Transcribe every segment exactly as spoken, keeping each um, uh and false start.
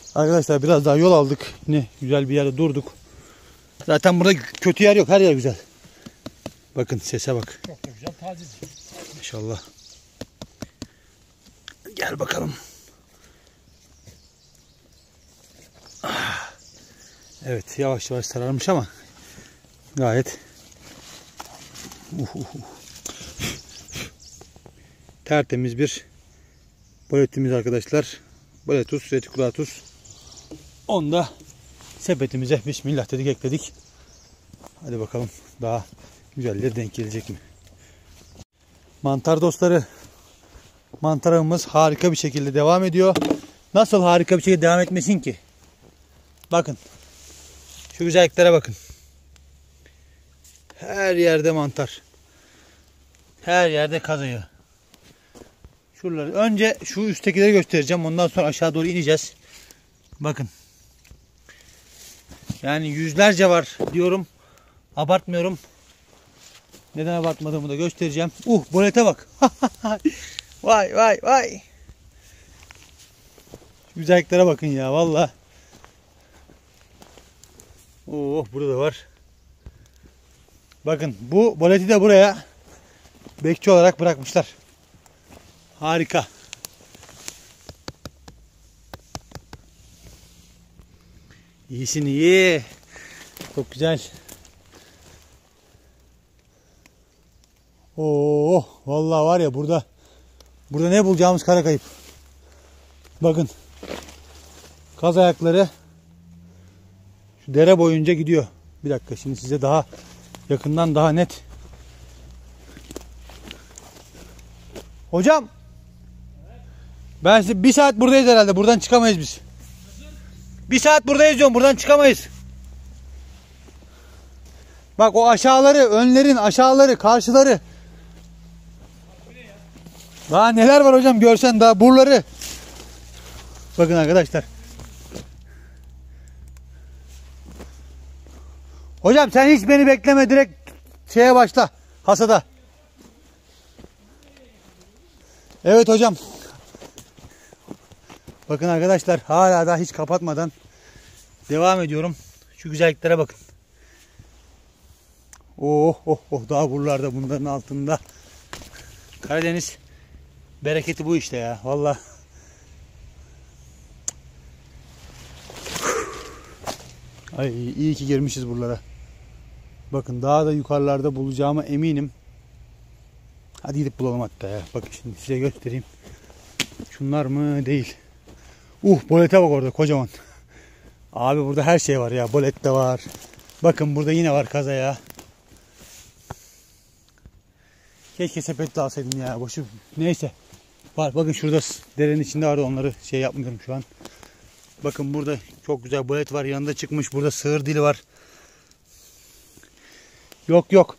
Arkadaşlar biraz daha yol aldık. Yine güzel bir yerde durduk. Zaten burada kötü yer yok. Her yer güzel. Bakın sese bak. Çok da güzel, taze. Maşallah. Gel bakalım. Evet, yavaş yavaş sararmış ama gayet uh, uh, uh. tertemiz bir boletimiz arkadaşlar. Boletus reticulatus. Onu da sepetimize bismillah dedik, ekledik. Hadi bakalım daha güzelleri denk gelecek mi? Mantar dostları, mantar avımız harika bir şekilde devam ediyor. Nasıl harika bir şekilde devam etmesin ki? Bakın. Şu güzelliklere bakın. Her yerde mantar. Her yerde kazayı. Şuraları. Önce şu üsttekileri göstereceğim. Ondan sonra aşağı doğru ineceğiz. Bakın. Yani yüzlerce var diyorum. Abartmıyorum. Neden abartmadığımı da göstereceğim. Uh, bolete bak. Vay vay vay. Şu güzelliklere bakın ya vallahi. Oh, burada da var. Bakın bu boleti de buraya bekçi olarak bırakmışlar. Harika. İyisin iyi. Çok güzel. Oh, vallahi var ya burada burada ne bulacağımız kara kayıp. Bakın. Kaz ayakları şu dere boyunca gidiyor. Bir dakika şimdi size daha yakından daha net. Hocam. Ben size bir saat buradayız herhalde. Buradan çıkamayız biz. Bir saat buradayız diyorum. Buradan çıkamayız. Bak o aşağıları, önlerin aşağıları, karşıları. Daha neler var hocam görsen daha buraları. Bakın arkadaşlar. Hocam sen hiç beni bekleme, direkt şeye başla. Hasada. Evet hocam. Bakın arkadaşlar hala daha hiç kapatmadan devam ediyorum. Şu güzelliklere bakın. Oh oh oh, daha buralarda bunların altında. Karadeniz bereketi bu işte ya vallahi. Ay iyi ki girmişiz buralara. Bakın daha da yukarılarda bulacağıma eminim. Hadi gidip bulalım hatta ya. Bakın şimdi size göstereyim. Şunlar mı? Değil. Uh, bolete bak orada kocaman. Abi burada her şey var ya. Bolet de var. Bakın burada yine var kaza ya. Keşke sepetle alsaydım ya. Boşu. Neyse. Var. Bakın şurada derenin içinde vardı. Onları şey yapmıyorum şu an. Bakın burada çok güzel bolet var. Yanında çıkmış. Burada sığır dili var. Yok yok.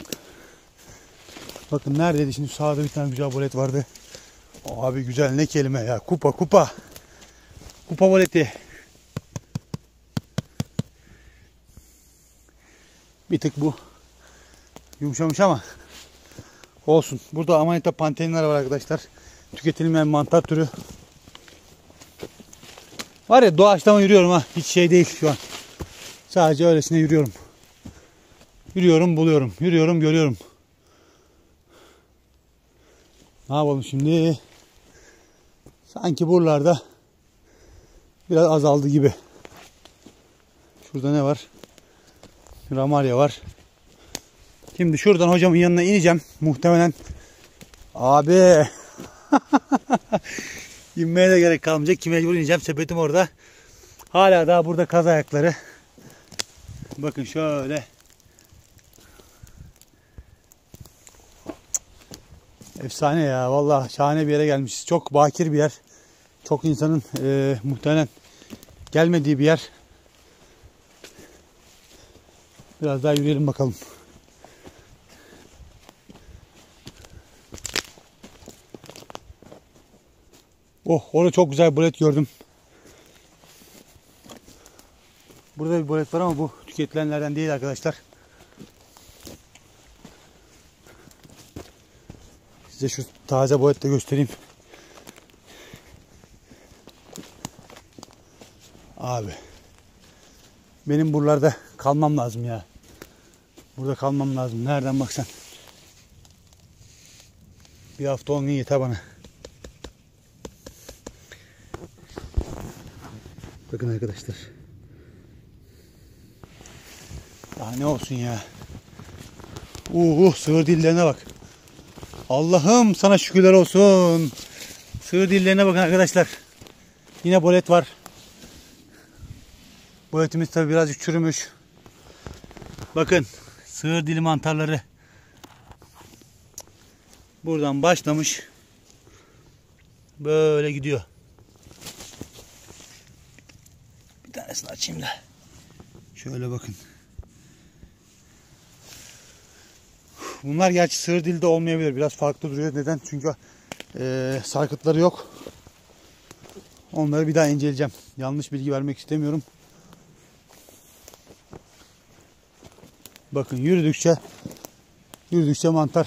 Bakın neredeydi şimdi, sağda bir tane güzel bolet vardı. Abi güzel ne kelime ya. Kupa kupa. Kupa boleti. Bir tık bu yumuşamış ama olsun. Burada Amanita pantelinler var arkadaşlar. Tüketilmeyen mantar türü. Var ya doğaçlama yürüyorum ha. Hiç şey değil şu an. Sadece öylesine yürüyorum. Yürüyorum buluyorum. Yürüyorum görüyorum. Ne yapalım şimdi? Sanki buralarda biraz azaldı gibi. Şurada ne var? Ramarya var. Şimdi şuradan hocamın yanına ineceğim. Muhtemelen. Abi. İnmeye de gerek kalmayacak. Ki mecbur ineceğim. Sepetim orada. Hala daha burada kaz ayakları. Bakın şöyle. Efsane ya. Vallahi şahane bir yere gelmişiz. Çok bakir bir yer. Çok insanın e, muhtemelen gelmediği bir yer. Biraz daha yürüyelim bakalım. Oh, orada çok güzel bolet gördüm. Burada bir bolet var ama bu tüketilenlerden değil arkadaşlar. Size şu taze bolet de göstereyim. Abi. Benim buralarda kalmam lazım ya. Burada kalmam lazım. Nereden baksan. Bir hafta on gün yeter bana. Bakın arkadaşlar. Daha ne olsun ya. Uh, sığır dillerine bak. Allah'ım sana şükürler olsun. Sığır dillerine bakın arkadaşlar. Yine bolet var. Boletimiz tabi birazcık çürümüş. Bakın sığır dili mantarları. Buradan başlamış. Böyle gidiyor. Bir tanesini açayım da. Şöyle bakın. Bunlar gerçi sığır dilde olmayabilir. Biraz farklı duruyor. Neden? Çünkü e, sarkıtları yok. Onları bir daha inceleyeceğim. Yanlış bilgi vermek istemiyorum. Bakın yürüdükçe yürüdükçe mantar.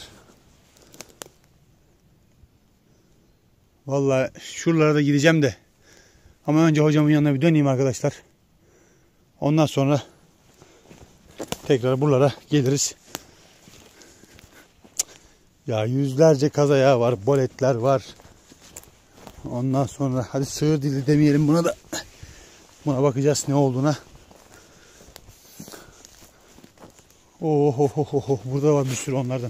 Vallahi şuralara da gideceğim de. Ama önce hocamın yanına bir döneyim arkadaşlar. Ondan sonra tekrar buralara geliriz. Ya yüzlerce kazaya var, boletler var. Ondan sonra hadi sığır dili demeyelim buna da. Buna bakacağız ne olduğuna. Oh, oh, oh, oh, oh. Burada var bir sürü onlardan.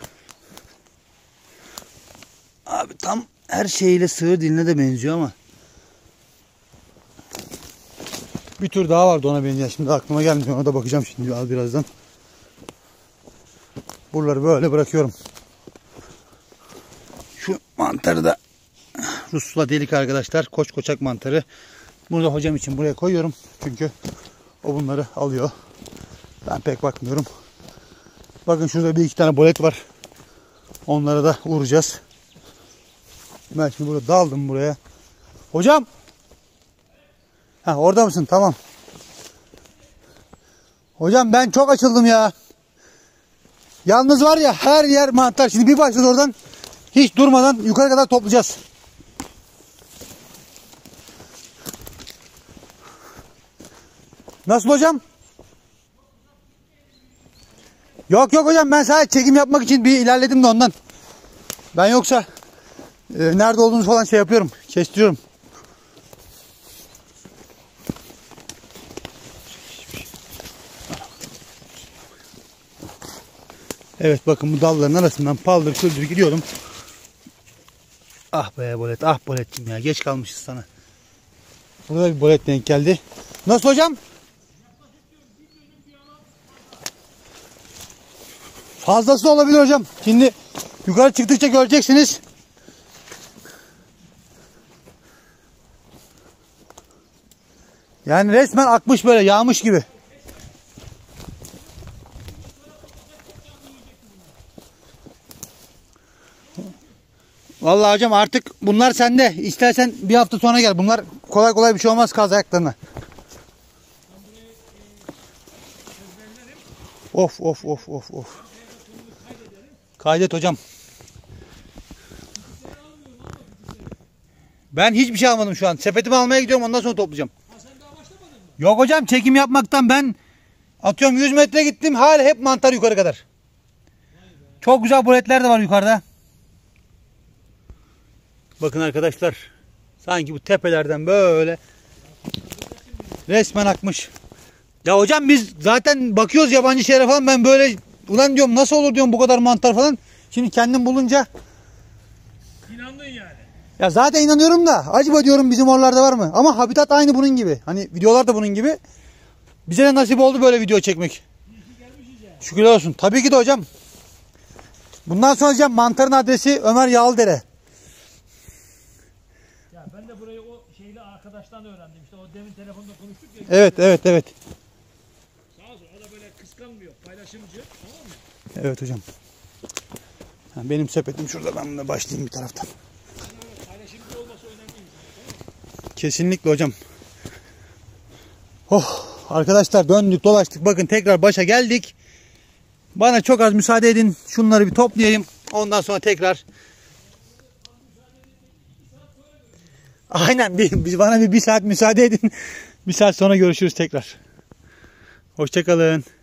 Abi tam her şeyle sığır diline de benziyor ama. Bir tür daha vardı ona benzeyen. Şimdi aklıma gelmiyor. Ona da bakacağım şimdi az birazdan. Buraları böyle bırakıyorum. Şu mantarı da Rusla delik arkadaşlar. Koç koçak mantarı. Bunu da hocam için buraya koyuyorum. Çünkü o bunları alıyor. Ben pek bakmıyorum. Bakın şurada bir iki tane bolet var. Onlara da vuracağız. Ben şimdi burada daldım buraya. Hocam. Ha, orada mısın? Tamam. Hocam ben çok açıldım ya. Yalnız var ya her yer mantar. Şimdi bir başladı oradan. Hiç durmadan yukarı kadar toplayacağız. Nasıl hocam? Yok yok hocam ben sadece çekim yapmak için bir ilerledim de ondan. Ben yoksa e, nerede olduğunuzu falan şey yapıyorum. Kestiriyorum. Evet bakın bu dalların arasından paldır küldür gidiyordum. Ah be bolet, ah bolettim ya, geç kalmışız sana. Burada bir bolet denk geldi. Nasıl hocam? Fazlası da olabilir hocam. Şimdi yukarı çıktıkça göreceksiniz. Yani resmen akmış böyle, yağmış gibi. Vallahi hocam artık bunlar sende. İstersen bir hafta sonra gel. Bunlar kolay kolay bir şey olmaz kaz ayaklarına. Of of of of of. Kaydet hocam. Ben hiçbir şey almadım şu an. Sepetimi almaya gidiyorum, ondan sonra toplayacağım. Ha, sen daha başlamadın mı? Yok hocam, çekim yapmaktan ben atıyorum yüz metre gittim. Hala hep mantar yukarı kadar. Çok güzel boletler de var yukarıda. Bakın arkadaşlar. Sanki bu tepelerden böyle resmen akmış. Ya hocam biz zaten bakıyoruz yabancı şeylere falan, ben böyle ulan diyorum nasıl olur diyorum bu kadar mantar falan. Şimdi kendim bulunca İnandın yani. Ya zaten inanıyorum da acaba diyorum bizim oralarda var mı? Ama habitat aynı bunun gibi. Hani videolar da bunun gibi. Bize de nasip oldu böyle video çekmek. Şükürler olsun. Tabii ki de hocam. Bundan sonra hocam mantarın adresi Ömer Yağlıdere. Ya ben de burayı o şeyli arkadaştan öğrendim. İşte o demin telefonda konuştuk ya. Evet evet evet. Sağ olsun, o da böyle kıskanmıyor. Paylaşımcı. Tamam mı? Evet hocam. Benim sepetim şurada, ben buna başlayayım bir taraftan. Paylaşımcı olması önemliymiş. Kesinlikle hocam. Oh arkadaşlar, döndük dolaştık. Bakın tekrar başa geldik. Bana çok az müsaade edin. Şunları bir toplayayım. Ondan sonra tekrar. Aynen bir, bana bir, bir saat müsaade edin. Bir saat sonra görüşürüz tekrar. Hoşça kalın.